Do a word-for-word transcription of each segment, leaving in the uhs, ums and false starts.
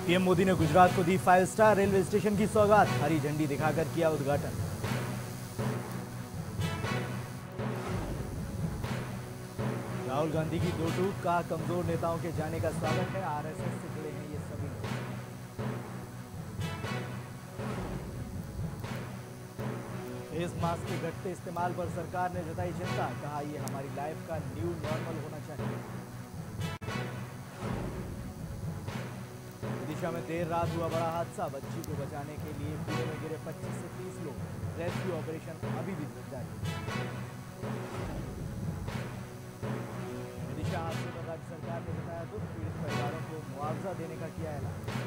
PM Modi ने गुजरात को दी फाइव स्टार रेलवे स्टेशन की सौगात, हरी झंडी दिखाकर किया उद्घाटन। राहुल गांधी की दो टूक, कहा कमजोर नेताओं के जाने का स्वागत है, आरएसएस से जुड़े हैं ये सभी लोग। फेस मास्क के घटते इस्तेमाल पर सरकार ने जताई चिंता, कहा यह हमारी लाइफ का न्यू नॉर्मल होना चाहिए। विदिशा में देर रात हुआ बड़ा हादसा, बच्ची को बचाने के लिए कुएं में गिरे पच्चीस से तीस लोग, रेस्क्यू ऑपरेशन अभी भी जारी। विदिशा हादसे पर राज्य सरकार ने बताया दुख, पीड़ित परिवारों को मुआवजा देने का किया ऐलान।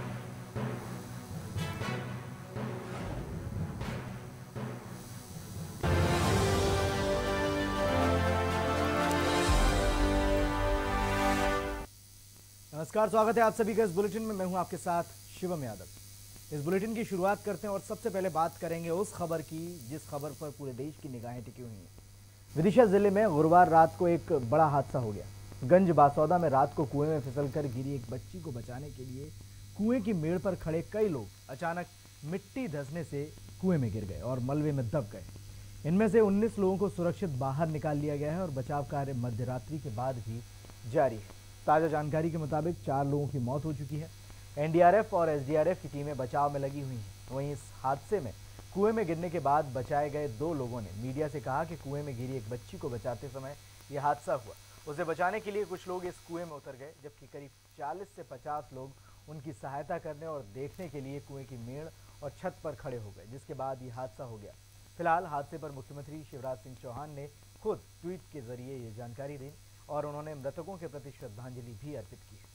नमस्कार, स्वागत है आप सभी का इस बुलेटिन में। मैं हूं आपके साथ शिवम यादव। इस बुलेटिन की शुरुआत करते हैं और सबसे पहले बात करेंगे उस खबर की जिस खबर पर पूरे देश की निगाहें टिकी हुई हैं। विदिशा जिले में गुरुवार रात को एक बड़ा हादसा हो गया। गंज बासौदा में रात को कुएं में फिसलकर गिरी एक बच्ची को बचाने के लिए कुएं की मेड़ पर खड़े कई लोग अचानक मिट्टी धंसने से कुएं में गिर गए और मलबे में दब गए। इनमें से उन्नीस लोगों को सुरक्षित बाहर निकाल लिया गया है और बचाव कार्य मध्यरात्रि के बाद भी जारी है। ताजा जानकारी के मुताबिक चार लोगों की मौत हो चुकी है। एनडीआरएफ और एसडीआरएफ की टीमें बचाव में लगी हुई हैं। वहीं इस हादसे में कुएं में गिरने के बाद बचाए गए दो लोगों ने मीडिया से कहा कि कुएं में गिरी एक बच्ची को बचाते समय यह हादसा हुआ। उसे बचाने के लिए कुछ लोग इस कुएं में उतर गए, जबकि करीब चालीस से पचास लोग उनकी सहायता करने और देखने के लिए कुएं की मेड़ और छत पर खड़े हो गए, जिसके बाद ये हादसा हो गया। फिलहाल हादसे पर मुख्यमंत्री शिवराज सिंह चौहान ने खुद ट्वीट के जरिए ये जानकारी दी और उन्होंने मृतकों के प्रति श्रद्धांजलि भी अर्पित की है।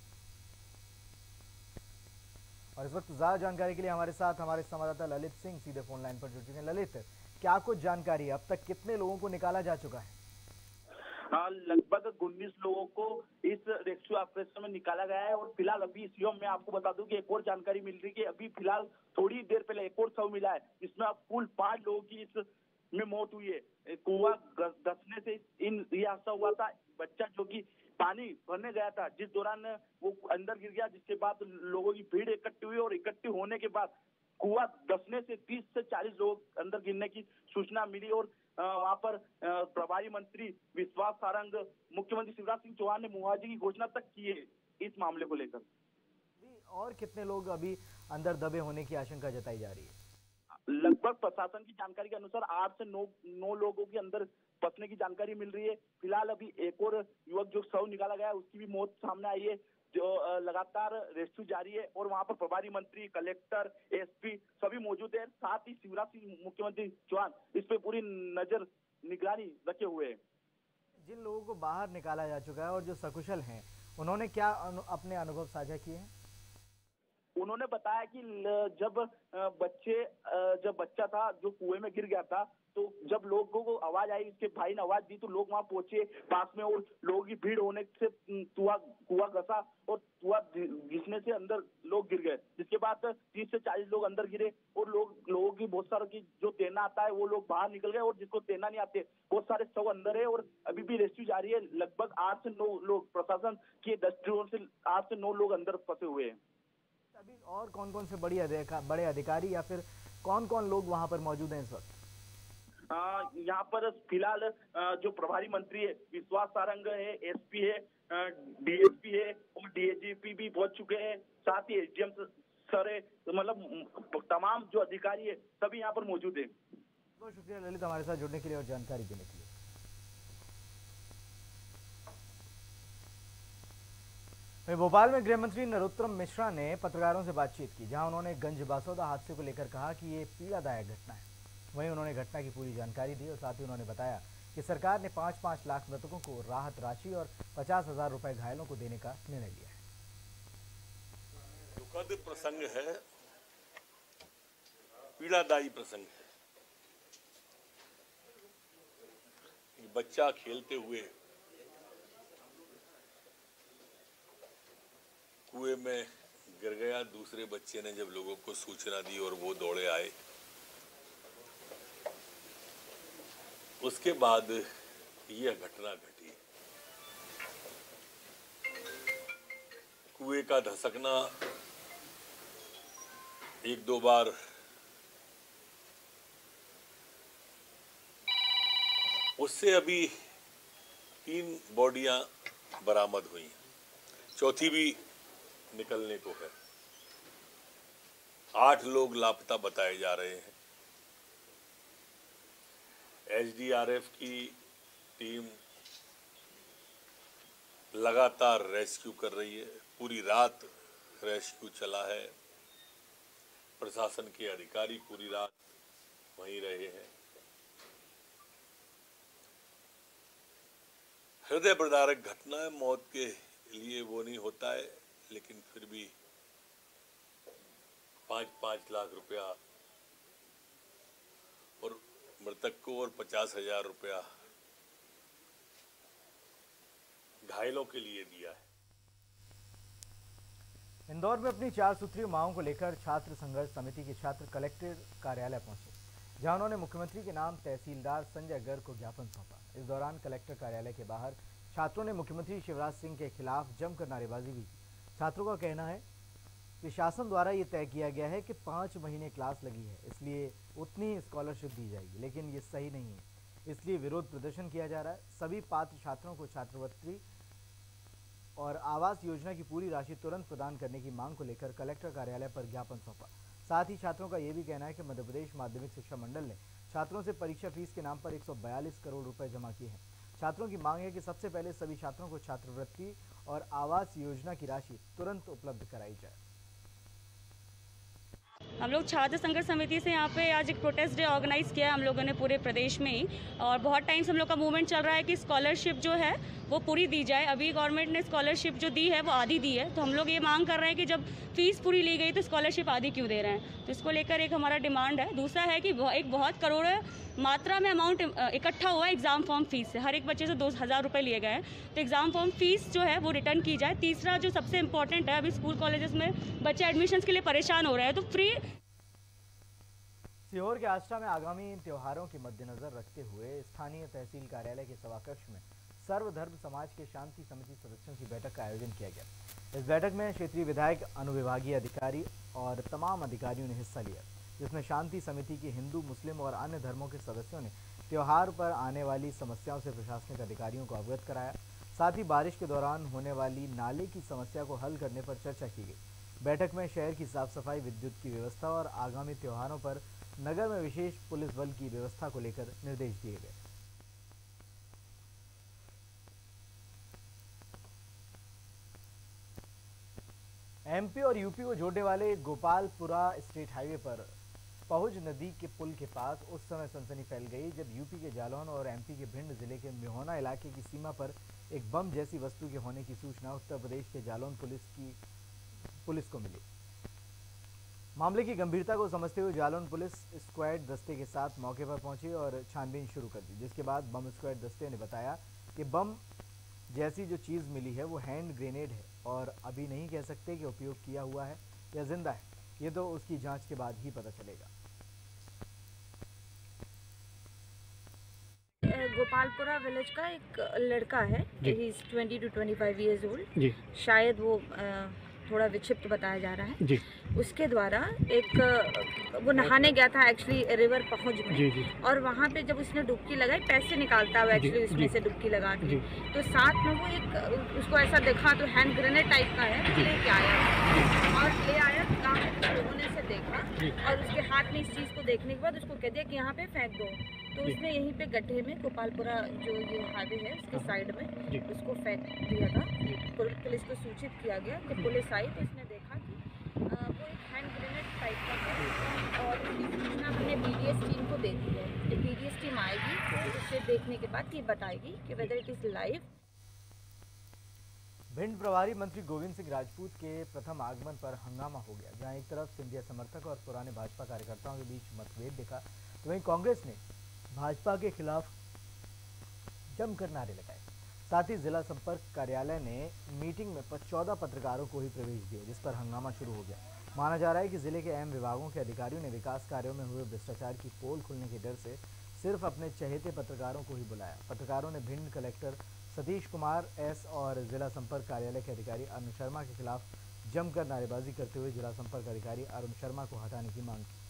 और इस वक्त ज्यादा जानकारी के लिए हमारे साथ हमारे संवाददाता ललित सिंह सीधे फोन लाइन पर जुड़ चुके हैं। ललित, क्या कुछ जानकारी, अब तक कितने लोगों को निकाला जा चुका है? हाँ, लगभग उन्नीस लोगों को इस रेस्क्यू ऑपरेशन में निकाला गया है और फिलहाल अभी इस योग में आपको बता दूं कि एक और जानकारी मिल रही है कि अभी फिलहाल थोड़ी देर पहले एक और शव मिला है, जिसमें अब कुल पांच लोगों की इस में मौत हुई है। कुआं धंसने से इन ये हादसा हुआ था। बच्चा जो कि पानी भरने गया था, जिस दौरान वो अंदर गिर गया, जिसके बाद लोगों की भीड़ इकट्ठी हुई और इकट्ठी होने के बाद कुआं धंसने से तीस से चालीस लोग अंदर गिरने की सूचना मिली और वहां पर प्रभारी मंत्री विश्वास सारंग, मुख्यमंत्री शिवराज सिंह चौहान ने मुआवजे की घोषणा तक की है इस मामले को लेकर। और कितने लोग अभी अंदर दबे होने की आशंका जताई जा रही है? लगभग प्रशासन की जानकारी के अनुसार आठ से नौ नौ लोगों के अंदर फंसने की जानकारी मिल रही है। फिलहाल अभी एक और युवक जो शव निकाला गया है उसकी भी मौत सामने आई है। जो लगातार रेस्क्यू जारी है और वहां पर प्रभारी मंत्री, कलेक्टर, एसपी सभी मौजूद है। साथ ही शिवराज सिंह मुख्यमंत्री चौहान इस पे पूरी नजर निगरानी रखे हुए हैं। जिन लोगों को बाहर निकाला जा चुका है और जो सकुशल हैं, उन्होंने क्या अनु, अपने अनुभव साझा किए हैं? उन्होंने बताया कि जब बच्चे जब बच्चा था जो कुएं में गिर गया था, तो जब लोगों को आवाज आई, इसके भाई ने आवाज दी तो लोग वहां पहुंचे पास में और लोगों की भीड़ होने से कुआं कुआं घसा और कुआं घिसने से अंदर लोग गिर गए, जिसके बाद तीस से चालीस लोग अंदर गिरे और लोग लोगों की बहुत सारे की जो तैरना आता है वो लोग बाहर निकल गए और जिसको तैरना नहीं आते बहुत सारे सब अंदर है और अभी भी रेस्क्यू जारी है। लगभग आठ से नौ लोग, प्रशासन के दृष्टिकोण से आठ से नौ लोग अंदर फंसे हुए हैं। अभी और कौन कौन से बड़ी बड़े अधिकारी या फिर कौन कौन लोग वहां पर मौजूद हैं इस वक्त? यहाँ पर फिलहाल जो प्रभारी मंत्री है विश्वास सारंग है, एसपी है, डीएसपी है और डीएजीपी भी पहुंच चुके हैं। साथ ही एसडीएम सर है, मतलब तमाम जो अधिकारी है सभी यहाँ पर मौजूद है। बहुत शुक्रिया ललित हमारे साथ जुड़ने के लिए और जानकारी देने के लिए। भोपाल में गृह मंत्री नरोत्तम मिश्रा ने पत्रकारों से बातचीत की, जहां उन्होंने गंज बासौदा हादसे को लेकर कहा कि ये पीड़ादायक घटना है। वहीं उन्होंने घटना की पूरी जानकारी दी और साथ ही उन्होंने बताया कि सरकार ने पांच पांच लाख मृतकों को राहत राशि और पचास हजार रुपए घायलों को देने का निर्णय लिया है। दुखद प्रसंग है, पीड़ादायी प्रसंग है। बच्चा खेलते हुए कुएं में गिर गया। दूसरे बच्चे ने जब लोगों को सूचना दी और वो दौड़े आए, उसके बाद यह घटना घटी। कुएं का धसकना एक दो बार उससे अभी तीन बॉडियां बरामद हुई, चौथी भी निकलने को है। आठ लोग लापता बताए जा रहे हैं। एस डी आर एफ की टीम लगातार रेस्क्यू कर रही है, पूरी रात रेस्क्यू चला है। प्रशासन के अधिकारी पूरी रात वहीं रहे हैं। हृदय विदारक घटना है, मौत के लिए वो नहीं होता है, लेकिन फिर भी पांच पांच लाख रुपया और मृतक को और पचास हजार रुपया घायलों के लिए दिया है। इंदौर में अपनी चार सूत्रीय मांगों को लेकर छात्र संघर्ष समिति के छात्र कलेक्टर कार्यालय पहुंचे, जहां उन्होंने मुख्यमंत्री के नाम तहसीलदार संजय गर्ग को ज्ञापन सौंपा। इस दौरान कलेक्टर कार्यालय के बाहर छात्रों ने मुख्यमंत्री शिवराज सिंह के खिलाफ जमकर नारेबाजी भी की। छात्रों का कहना है कि शासन द्वारा ये तय किया गया है कि पाँच महीने क्लास लगी है, इसलिए उतनी स्कॉलरशिप दी जाएगी, लेकिन ये सही नहीं है, इसलिए विरोध प्रदर्शन किया जा रहा है। सभी पात्र छात्रों को छात्रवृत्ति और आवास योजना की पूरी राशि तुरंत प्रदान करने की मांग को लेकर कलेक्टर कार्यालय पर ज्ञापन सौंपा। साथ ही छात्रों का यह भी कहना है कि मध्य प्रदेश माध्यमिक शिक्षा मंडल ने छात्रों से परीक्षा फीस के नाम पर एक सौ बयालीस करोड़ रुपए जमा किए हैं। छात्रों की मांग है कि सबसे पहले सभी छात्रों को छात्रवृत्ति और आवास योजना की राशि तुरंत उपलब्ध कराई जाए। हम लोग छात्र संघर्ष समिति से यहाँ पे आज एक प्रोटेस्ट डे ऑर्गेनाइज किया है हम लोगों ने पूरे प्रदेश में ही, और बहुत टाइम से हम लोग का मूवमेंट चल रहा है कि स्कॉलरशिप जो है वो पूरी दी जाए। अभी गवर्नमेंट ने स्कॉलरशिप जो दी है वो आधी दी है, तो हम लोग ये मांग कर रहे हैं कि जब फीस पूरी ली गई तो स्कॉलरशिप आधी क्यों दे रहे हैं। तो इसको लेकर एक हमारा डिमांड है। दूसरा है कि एक बहुत करोड़ मात्रा में अमाउंट इकट्ठा हुआ है एग्जाम फॉर्म फीस से, हर एक बच्चे से दो हज़ार रुपये लिए गए हैं, तो एग्जाम फॉर्म फीस जो है वो रिटर्न की जाए। तीसरा जो सबसे इम्पोर्टेंट है, अभी स्कूल कॉलेजेस में बच्चे एडमिशन के लिए परेशान हो रहे हैं, तो फ्री। सीहोर के आष्टा में आगामी त्योहारों के मद्देनजर रखते हुए स्थानीय तहसील कार्यालय के सभाकक्ष में सर्वधर्म समाज के शांति समिति सदस्यों की बैठक का आयोजन किया गया। इस बैठक में क्षेत्रीय विधायक, अनुविभागीय अधिकारी और तमाम अधिकारियों ने हिस्सा लिया, जिसमें शांति समिति के हिंदू, मुस्लिम और अन्य धर्मों के सदस्यों ने त्योहार पर आने वाली समस्याओं से प्रशासनिक अधिकारियों को अवगत कराया। साथ ही बारिश के दौरान होने वाली नाले की समस्या को हल करने पर चर्चा की गई। बैठक में शहर की साफ सफाई, विद्युत की व्यवस्था और आगामी त्योहारों पर नगर में विशेष पुलिस बल की व्यवस्था को लेकर निर्देश दिए गए। एमपी और यूपी को जोड़ने वाले गोपालपुरा स्टेट हाईवे पर पहुज नदी के पुल के पास उस समय सनसनी फैल गई जब यूपी के जालौन और एमपी के भिंड जिले के मिहोना इलाके की सीमा पर एक बम जैसी वस्तु के होने की सूचना उत्तर प्रदेश के जालौन पुलिस की पुलिस को मिली। मामले की गंभीरता को समझते हुए जालौन पुलिस स्क्वाड दस्ते के साथ मौके पर पहुंची और छानबीन शुरू कर दी, जिसके बाद बम स्क्वाड दस्ते ने बताया कि बम जैसी जो चीज़ मिली है वो हैंड ग्रेनेड है और अभी नहीं कह सकते कि उपयोग किया हुआ है या जिंदा है, ये तो उसकी जांच के बाद ही पता चलेगा। गोपालपुरा विलेज का एक लड़का है, he is twenty two twenty five years old, शायद वो आ, थोड़ा विक्षिप्त बताया जा रहा है जी। उसके द्वारा एक वो नहाने गया था एक्चुअली रिवर पहुंच में जी जी। और वहाँ पे जब उसने डुबकी लगाई, पैसे निकालता हुआ एक्चुअली उसमें से डुबकी लगा के, तो साथ में वो एक उसको ऐसा देखा तो हैंड ग्रेनेड टाइप का है, लेके आया और ले आया गाँव के लोगों ने से देखा और उसके हाथ में इस चीज़ को देखने के बाद उसको कह दिया कि यहाँ पे फेंक दो, तो उसने यहीं पे गड्ढे में गोपालपुरा जो ये हाईवे है उसके साइड में उसको फेंक दिया था। पुलिस को सूचित किया गया, जब पुलिस आई तो इसने देखा कि आ, वो एक हैंड ग्रेनेड टाइप का है और उसकी सूचना हमने बीडीएस टीम को दे दी है। जब बीडीएस टीम आएगी तो उसे देखने के बाद ये बताएगी कि whether it is live. Bhind प्रभारी मंत्री गोविंद सिंह राजपूत के प्रथम आगमन पर हंगामा हो गया, जहां एक तरफ सिंधिया समर्थक और पुराने भाजपा कार्यकर्ताओं के बीच मतभेद दिखा, तो वहीं कांग्रेस ने भाजपा के खिलाफ जमकर नारे लगाए। साथ ही जिला संपर्क कार्यालय ने मीटिंग में चौदह पत्रकारों को ही प्रवेश दिया, जिस पर हंगामा शुरू हो गया। माना जा रहा है कि जिले के अहम विभागों के अधिकारियों ने विकास कार्यों में हुए भ्रष्टाचार की पोल खुलने के डर से सिर्फ अपने चहेते पत्रकारों को ही बुलाया। पत्रकारों ने भिंड कलेक्टर सतीश कुमार एस और जिला संपर्क कार्यालय के अधिकारी अरुण शर्मा के खिलाफ जमकर नारेबाजी करते हुए जिला संपर्क अधिकारी अरुण शर्मा को हटाने की मांग की।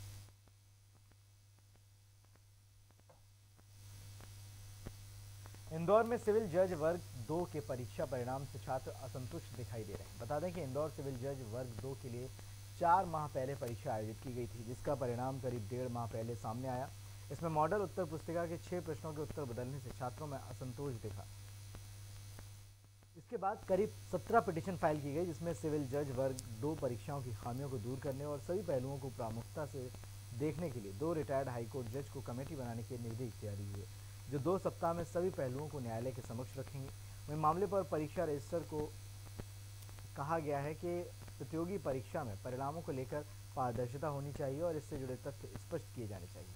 इंदौर में सिविल जज वर्ग दो के परीक्षा परिणाम से छात्र असंतुष्ट दिखाई दे रहे हैं। बता दें कि इंदौर सिविल जज वर्ग दो के लिए चार माह पहले परीक्षा आयोजित की गई थी, जिसका परिणाम करीब डेढ़ माह पहले सामने आया। इसमें मॉडल उत्तर पुस्तिका के छह प्रश्नों के उत्तर बदलने से छात्रों में असंतोष दिखा। इसके बाद करीब सत्रह पिटीशन फाइल की गई, जिसमें सिविल जज वर्ग दो परीक्षाओं की खामियों को दूर करने और सभी पहलुओं को प्रामुख्यता से देखने के लिए दो रिटायर्ड हाईकोर्ट जज को कमेटी बनाने के निर्देश जारी हुए, जो दो सप्ताह में सभी पहलुओं को न्यायालय के समक्ष रखेंगे। वहीं मामले पर परीक्षा रजिस्टर को कहा गया है कि प्रतियोगी परीक्षा में परिणामों को लेकर पारदर्शिता होनी चाहिए और इससे जुड़े तथ्य स्पष्ट किए जाने चाहिए।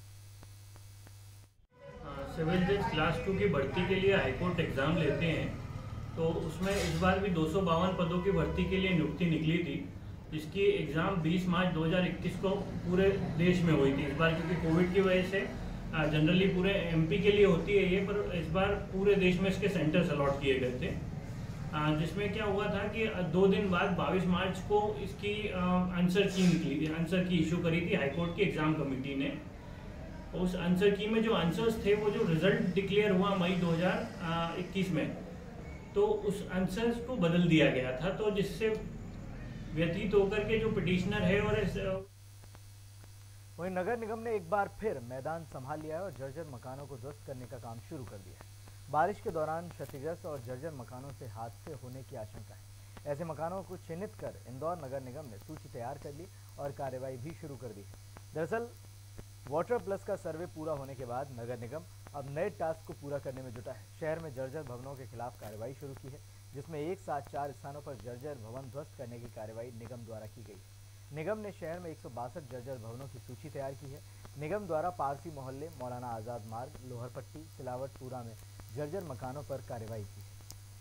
सिविल जज क्लास टू की भर्ती के लिए हाईकोर्ट एग्जाम लेते हैं, तो उसमें इस बार भी दो सौ बावन पदों की भर्ती के लिए नियुक्ति निकली थी, जिसकी एग्ज़ाम बीस मार्च दो हज़ार इक्कीस को पूरे देश में हुई थी। इस बार क्योंकि कोविड की वजह से जनरली पूरे एमपी के लिए होती है ये, पर इस बार पूरे देश में इसके सेंटर्स अलॉट किए गए थे। जिसमें क्या हुआ था कि दो दिन बाद बाईस मार्च को इसकी आंसर की निकली थी, आंसर की इशू करी थी हाईकोर्ट की एग्ज़ाम कमेटी ने। उस आंसर की में जो आंसर्स थे वो जो रिजल्ट डिक्लेयर हुआ मई दो हज़ार इक्कीस में, तो उस आंसर्स को बदल दिया गया था, तो जिससे व्यतीत होकर के जो पिटिशनर है और इस वहीं नगर निगम ने एक बार फिर मैदान संभाल लिया है और जर्जर मकानों को ध्वस्त करने का काम शुरू कर दिया है। बारिश के दौरान क्षतिग्रस्त और जर्जर मकानों से हादसे होने की आशंका है। ऐसे मकानों को चिन्हित कर इंदौर नगर निगम ने सूची तैयार कर ली और कार्रवाई भी शुरू कर दी है। दरअसल वाटर प्लस का सर्वे पूरा होने के बाद नगर निगम अब नए टास्क को पूरा करने में जुटा है। शहर में जर्जर भवनों के खिलाफ कार्रवाई शुरू की है, जिसमें एक साथ चार स्थानों पर जर्जर भवन ध्वस्त करने की कार्रवाई निगम द्वारा की गई है। निगम ने शहर में एक सौ बासठ जर्जर भवनों की सूची तैयार की है। निगम द्वारा पारसी मोहल्ले, मौलाना आजाद मार्ग, लोहरपट्टी, सिलावटपुरा में जर्जर मकानों पर कार्रवाई की है।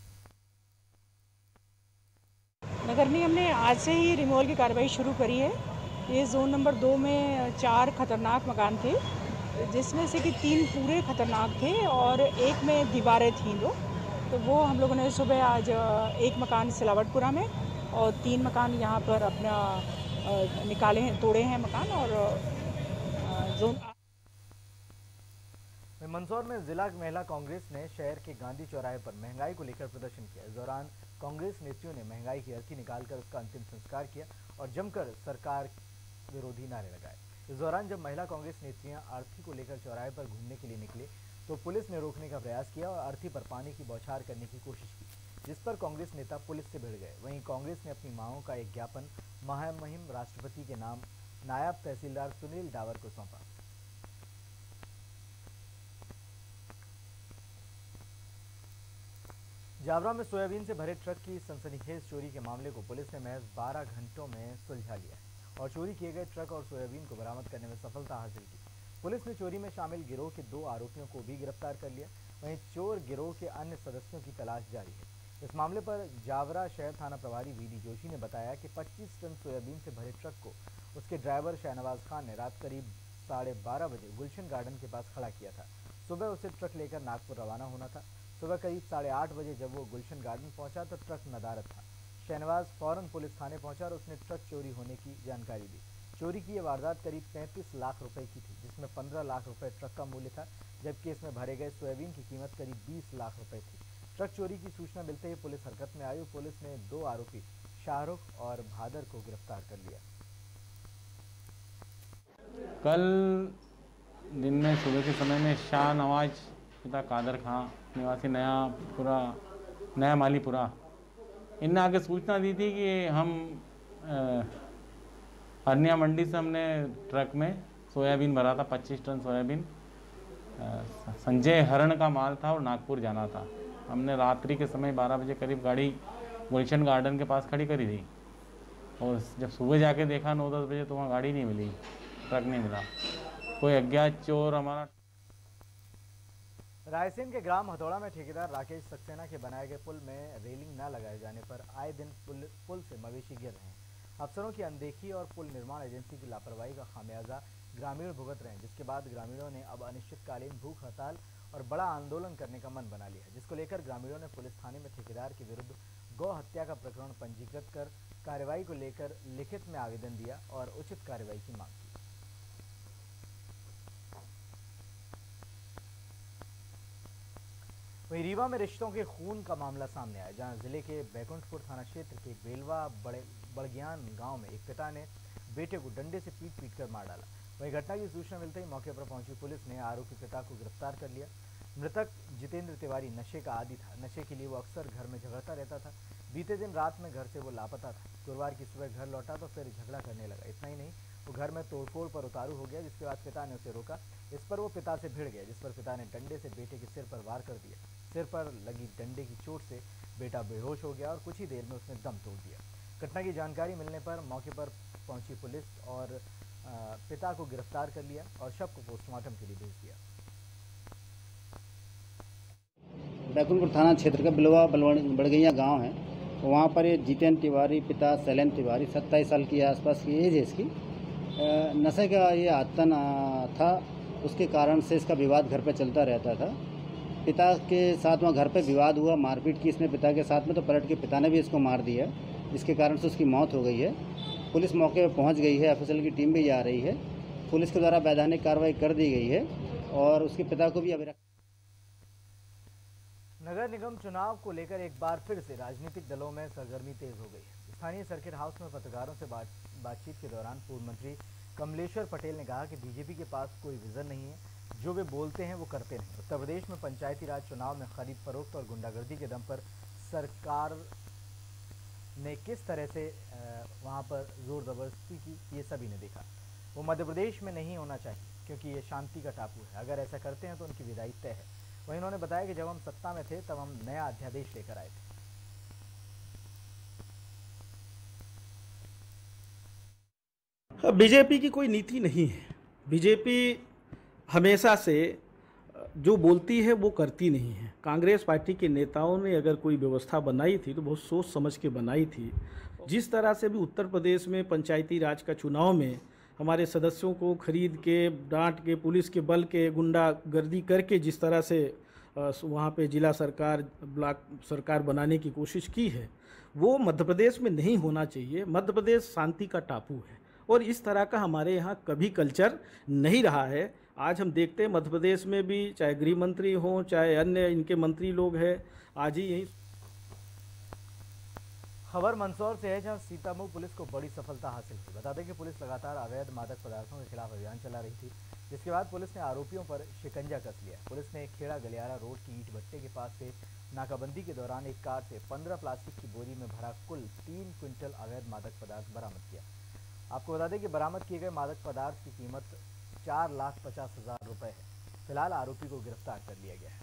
नगर निगम ने आज से ही रिमूवल की कार्रवाई शुरू करी है। ये जोन नंबर दो में चार खतरनाक मकान थे, जिसमें से कि तीन पूरे खतरनाक थे और एक में दीवारें थीं दो, तो वो हम लोगों ने सुबह आज एक मकान सिलावटपुरा में और तीन मकान यहाँ पर अपना निकाले हैं, तोड़े हैं मकान। और जोन मंदसौर में जिला महिला कांग्रेस ने शहर के गांधी चौराहे पर महंगाई को लेकर प्रदर्शन किया। इस दौरान कांग्रेस नेताओं ने महंगाई की अर्थी निकालकर उसका अंतिम संस्कार किया और जमकर सरकार विरोधी नारे लगाए। इस दौरान जब महिला कांग्रेस नेत्रियां अर्थी को लेकर चौराहे पर घूमने के लिए निकले, तो पुलिस ने रोकने का प्रयास किया और अर्थी पर पानी की बौछार करने की कोशिश की, जिस पर कांग्रेस नेता पुलिस से भिड़ गए। वहीं कांग्रेस ने अपनी मांगों का एक ज्ञापन महामहिम राष्ट्रपति के नाम नायब तहसीलदार सुनील डावर को सौंपा। जावरा में सोयाबीन से भरे ट्रक की सनसनीखेज चोरी के मामले को पुलिस ने महज बारह घंटों में सुलझा लिया है और चोरी किए गए ट्रक और सोयाबीन को बरामद करने में सफलता हासिल की। पुलिस ने चोरी में शामिल गिरोह के दो आरोपियों को भी गिरफ्तार कर लिया। वहीं चोर गिरोह के अन्य सदस्यों की तलाश जारी है। इस मामले पर जावरा शहर थाना प्रभारी वीडी जोशी ने बताया कि पच्चीस टन सोयाबीन से भरे ट्रक को उसके ड्राइवर शहनवाज खान ने रात करीब साढ़े बारह बजे गुलशन गार्डन के पास खड़ा किया था। सुबह उसे ट्रक लेकर नागपुर रवाना होना था। सुबह करीब साढ़े आठ बजे जब वो गुलशन गार्डन पहुंचा तो ट्रक नदारद था। शहनवाज फौरन पुलिस थाने पहुंचा और उसने ट्रक चोरी होने की जानकारी दी। चोरी की यह वारदात करीब तैंतीस लाख रुपए की थी, जिसमें पंद्रह लाख रुपए ट्रक का मूल्य था, जबकि इसमें भरे गए सोयाबीन की कीमत करीब बीस लाख रुपए थी। ट्रक चोरी की सूचना मिलते ही पुलिस हरकत में आई। पुलिस ने दो आरोपी शाहरुख और भादर को गिरफ्तार कर लिया। कल दिन में सुबह के समय में शाह नवाज पिता कादर खां निवासी नया पूरा नया मालीपुरा, इनने आगे सूचना दी थी कि हम हरनिया मंडी से हमने ट्रक में सोयाबीन भरा था, पच्चीस टन सोयाबीन संजय हरण का माल था और नागपुर जाना था। हमने रात्रि के समय बारह बजे करीब गाड़ी गुलशन गार्डन के पास खड़ी करी थी और जब सुबह जाके देखा नौ दस बजे तो वहाँ गाड़ी नहीं मिली, ट्रक नहीं मिला। कोई अज्ञात चोर हमारा रायसेन के ग्राम हथौड़ा में ठेकेदार राकेश सक्सेना के बनाए गए पुल में रेलिंग न लगाए जाने पर आए दिन पुल, पुल से मवेशी गिर रहे हैं। अफसरों की अनदेखी और पुल निर्माण एजेंसी की लापरवाही का खामियाजा ग्रामीण भुगत रहे हैं, जिसके बाद ग्रामीणों ने अब अनिश्चितकालीन भूख हड़ताल और बड़ा आंदोलन करने का मन बना लिया है, जिसको लेकर ग्रामीणों ने पुलिस थाने में ठेकेदार के विरुद्ध गौ हत्या का प्रकरण पंजीकृत कर कार्रवाई को लेकर लिखित में आवेदन दिया और उचित कार्रवाई की मांग की। वहीं रीवा में रिश्तों के खून का मामला सामने आया, जहां जिले के बैकुंठपुर थाना क्षेत्र के बेलवा बड़े बड़गियान गांव में एक पिता ने बेटे को डंडे से पीट पीट कर मार डाला। वहीं घटना की सूचना मिलते ही मौके पर पहुंची पुलिस ने आरोपी पिता को गिरफ्तार कर लिया। मृतक जितेंद्र तिवारी नशे का आदी था। नशे के लिए वो अक्सर घर में झगड़ता रहता था। बीते दिन रात में घर से वो लापता था। गुरुवार की सुबह घर लौटा तो फिर झगड़ा करने लगा। इतना ही नहीं, वो घर में तोड़फोड़ पर उतारू हो गया, जिसके बाद पिता ने उसे रोका। इस पर वो पिता से भिड़ गया, जिस पर पिता ने डंडे से बेटे के सिर पर वार कर दिया। सिर पर लगी डंडे की चोट से बेटा बेहोश हो गया और कुछ ही देर में उसने दम तोड़ दिया। घटना की जानकारी मिलने पर मौके पर पहुंची पुलिस और पिता को गिरफ्तार कर लिया और शव को पोस्टमार्टम के लिए भेज दिया। बैकुंठपुर थाना क्षेत्र का बिलवा बड़गैया गांव है, वहाँ पर ये जितेंद्र तिवारी पिता शैलेंद्र तिवारी सत्ताईस साल की आसपास की एज है इसकी। नशे का ये आदतन था, उसके कारण से इसका विवाद घर पे चलता रहता था। पिता के साथ वहाँ घर पे विवाद हुआ, मारपीट की इसने पिता के साथ में, तो पलट के पिता ने भी इसको मार दिया, जिसके कारण से उसकी मौत हो गई है। पुलिस मौके पर पहुँच गई है, एफएसएल की टीम भी आ रही है। पुलिस के द्वारा वैधानिक कार्रवाई कर दी गई है और उसके पिता को भी अभी नगर निगम चुनाव को लेकर एक बार फिर से राजनीतिक दलों में सरगर्मी तेज हो गई है। स्थानीय सर्किट हाउस में पत्रकारों से बात बातचीत के दौरान पूर्व मंत्री कमलेश्वर पटेल ने कहा कि बीजेपी के पास कोई विजन नहीं है, जो वे बोलते हैं वो करते नहीं। उत्तर प्रदेश में पंचायती राज चुनाव में खरीद फरोख्त और गुंडागर्दी के दम पर सरकार ने किस तरह से वहां पर जोर जबरदस्ती की, ये सभी ने देखा। वो मध्य प्रदेश में नहीं होना चाहिए, क्योंकि ये शांति का टापू है। अगर ऐसा करते हैं तो उनकी विदाई तय है। वहीं उन्होंने बताया कि जब हम सत्ता में थे तब हम नया अध्यादेश लेकर आए थे। बीजेपी की कोई नीति नहीं है। बीजेपी हमेशा से जो बोलती है वो करती नहीं है। कांग्रेस पार्टी के नेताओं ने अगर कोई व्यवस्था बनाई थी तो बहुत सोच समझ के बनाई थी। जिस तरह से भी उत्तर प्रदेश में पंचायती राज का चुनाव में हमारे सदस्यों को खरीद के, डांट के, पुलिस के बल के, गुंडागर्दी करके जिस तरह से वहाँ पे जिला सरकार, ब्लॉक सरकार बनाने की कोशिश की है, वो मध्य प्रदेश में नहीं होना चाहिए। मध्य प्रदेश शांति का टापू है और इस तरह का हमारे यहाँ कभी कल्चर नहीं रहा है। आज हम देखते हैं मध्य प्रदेश में भी, चाहे गृह मंत्री हों, चाहे अन्य इनके मंत्री लोग हैं, आज ही यही खबर मंदसौर से है, जहां सीतामऊ पुलिस को बड़ी सफलता हासिल हुई। बता दें कि पुलिस लगातार अवैध मादक पदार्थों के खिलाफ अभियान चला रही थी, जिसके बाद पुलिस ने आरोपियों पर शिकंजा कस लिया। पुलिस ने खेड़ा गलियारा रोड की ईंट भट्टे के पास से नाकाबंदी के दौरान एक कार से पंद्रह प्लास्टिक की बोरी में भरा कुल तीन क्विंटल अवैध मादक पदार्थ बरामद किया। आपको बता दें कि बरामद किए गए मादक पदार्थ की कीमत चार लाख पचास हजार रुपए है। फिलहाल आरोपी को गिरफ्तार कर लिया गया है।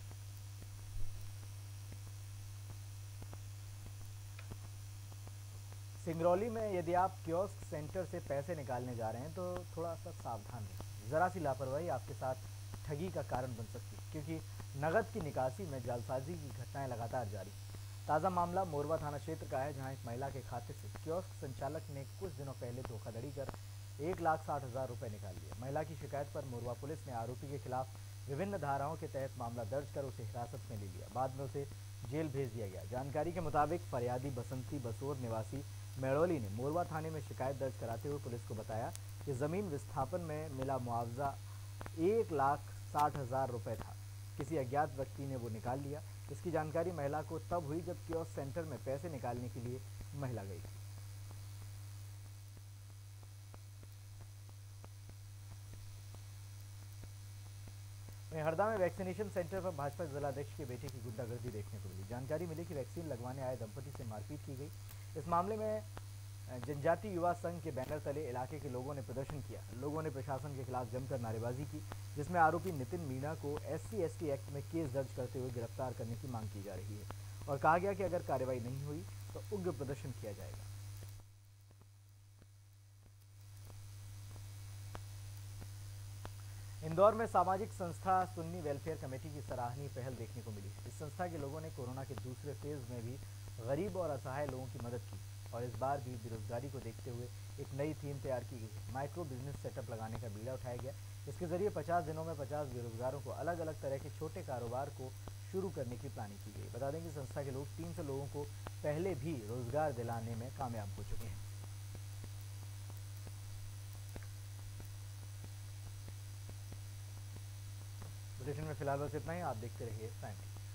सिंगरौली में यदि आप कियोस्क सेंटर से पैसे निकालने जा रहे हैं तो थोड़ा सा सावधान रहें। जरा सी लापरवाही आपके साथ ठगी का कारण बन सकती है, क्योंकि नगद की निकासी में जालसाजी की घटनाएं लगातार जारी। ताज़ा मामला मोरवा थाना क्षेत्र का है, जहां एक महिला के खाते से कियोस्क संचालक ने कुछ दिनों पहले धोखाधड़ी कर एक लाख साठ हजार रुपए निकाल लिए। महिला की शिकायत पर मोरवा पुलिस ने आरोपी के खिलाफ विभिन्न धाराओं के तहत मामला दर्ज कर उसे हिरासत में ले लिया। बाद में उसे जेल भेज दिया गया। जानकारी के मुताबिक फरियादी बसंती बसोर निवासी मेड़ोली ने मोरवा थाने में शिकायत दर्ज कराते हुए पुलिस को बताया कि जमीन विस्थापन में मिला मुआवजा एक लाख साठ हजार रुपए था। किसी अज्ञात व्यक्ति ने वो निकाल लिया। इसकी जानकारी महिला को तब हुई जब कियोस्क सेंटर में पैसे निकालने के लिए महिला गई थी। हरदा में वैक्सीनेशन सेंटर पर भाजपा जिलाध्यक्ष के बेटे की गुंडागर्दी देखने को मिली। जानकारी मिली कि वैक्सीन लगवाने आए दंपति से मारपीट की गई। इस मामले में जनजातीय युवा संघ के बैनर तले इलाके के लोगों ने प्रदर्शन किया। लोगों ने प्रशासन के खिलाफ जमकर नारेबाजी की, जिसमें आरोपी नितिन मीणा को एससी एसटी एक्ट में केस दर्ज करते हुए गिरफ्तार करने की मांग की जा रही है और कहा गया कि अगर कार्रवाई नहीं हुई तो उग्र प्रदर्शन किया जाएगा। इंदौर में सामाजिक संस्था सुन्नी वेलफेयर कमेटी की सराहनीय पहल देखने को मिली। इस संस्था के लोगों ने कोरोना के दूसरे फेज में भी गरीब और असहाय लोगों की मदद की और इस बार भी बेरोजगारी को देखते हुए एक नई थीम तैयार की गई। माइक्रो बिजनेस सेटअप लगाने का बीड़ा उठाया गया। इसके जरिए पचास दिनों में पचास बेरोजगारों को अलग अलग तरह के छोटे कारोबार को शुरू करने की प्लानिंग की गई। बता दें कि संस्था के लोग तीन सौ लोगों को पहले भी रोजगार दिलाने में कामयाब हो चुके हैं। बुलेटिन में फिलहाल बस इतना ही। आप देखते रहिए प्राइम टीवी।